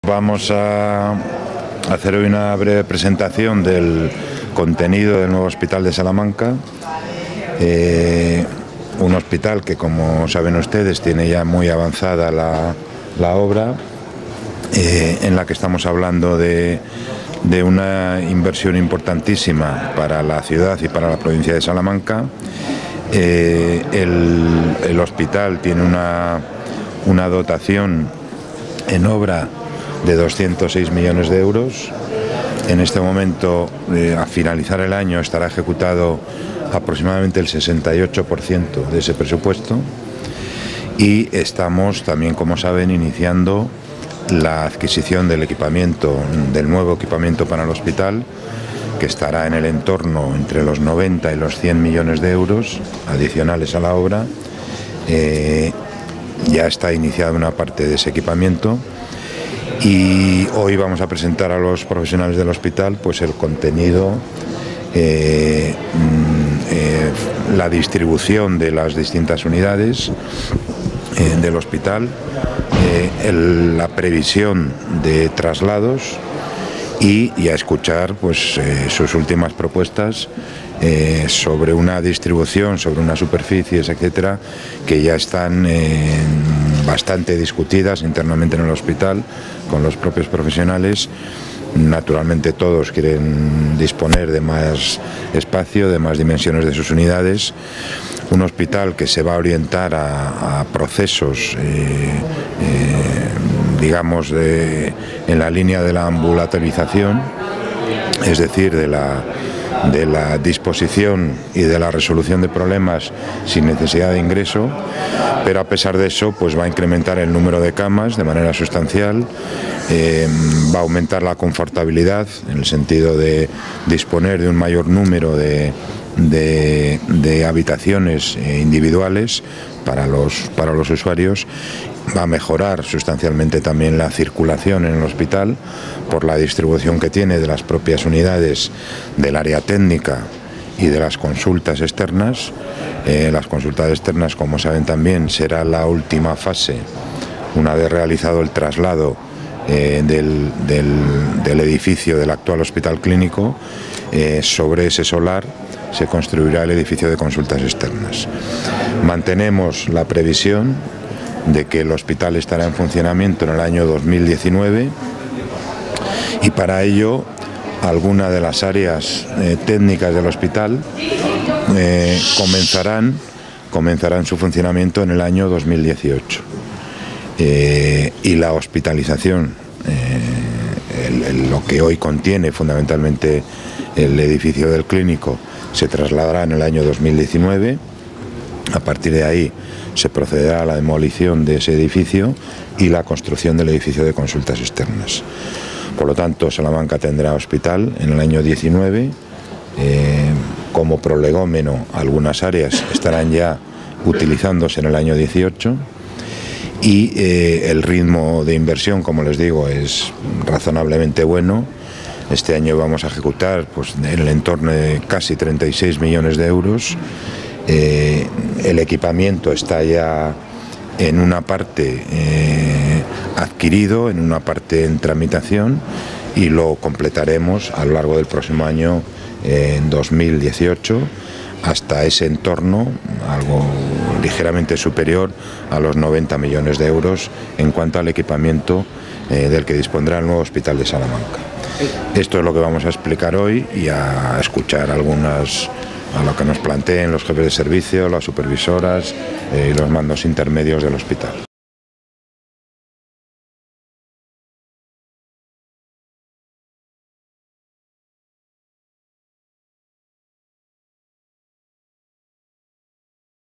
Vamos a hacer hoy una breve presentación del contenido del nuevo hospital de Salamanca, un hospital que, como saben ustedes, tiene ya muy avanzada la obra, en la que estamos hablando de una inversión importantísima para la ciudad y para la provincia de Salamanca. El hospital tiene una dotación en obra de 206 millones de euros. En este momento, a finalizar el año, estará ejecutado aproximadamente el 68% de ese presupuesto, y estamos también, como saben, iniciando la adquisición del equipamiento, del nuevo equipamiento para el hospital, que estará en el entorno entre los 90 y los 100 millones de euros adicionales a la obra. Ya está iniciada una parte de ese equipamiento, y hoy vamos a presentar a los profesionales del hospital pues el contenido, la distribución de las distintas unidades del hospital, la previsión de traslados, y a escuchar pues sus últimas propuestas sobre una distribución, sobre unas superficies, etcétera, que ya están bastante discutidas internamente en el hospital con los propios profesionales. Naturalmente todos quieren disponer de más espacio, de más dimensiones de sus unidades. Un hospital que se va a orientar a procesos digamos en la línea de la ambulatorización, es decir, de la disposición y de la resolución de problemas sin necesidad de ingreso, pero a pesar de eso pues va a incrementar el número de camas de manera sustancial, va a aumentar la confortabilidad en el sentido de disponer de un mayor número de habitaciones individuales para los usuarios. Va a mejorar sustancialmente también la circulación en el hospital por la distribución que tiene de las propias unidades, del área técnica y de las consultas externas. Las consultas externas, como saben también, será la última fase una vez realizado el traslado del edificio del actual hospital clínico. Sobre ese solar se construirá el edificio de consultas externas. Mantenemos la previsión de que el hospital estará en funcionamiento en el año 2019, y para ello algunas de las áreas técnicas del hospital comenzarán su funcionamiento en el año 2018, y la hospitalización, lo que hoy contiene fundamentalmente el edificio del clínico, se trasladará en el año 2019. A partir de ahí se procederá a la demolición de ese edificio y la construcción del edificio de consultas externas. Por lo tanto, Salamanca tendrá hospital en el año 19. Como prolegómeno, algunas áreas estarán ya utilizándose en el año 18, y el ritmo de inversión, como les digo, es razonablemente bueno. Este año vamos a ejecutar pues en el entorno de casi 36 millones de euros. El equipamiento está ya en una parte adquirido, en una parte en tramitación, y lo completaremos a lo largo del próximo año, en 2018, hasta ese entorno, algo ligeramente superior a los 90 millones de euros en cuanto al equipamiento del que dispondrá el nuevo hospital de Salamanca. Esto es lo que vamos a explicar hoy, y a escuchar a lo que nos planteen los jefes de servicio, las supervisoras y los mandos intermedios del hospital.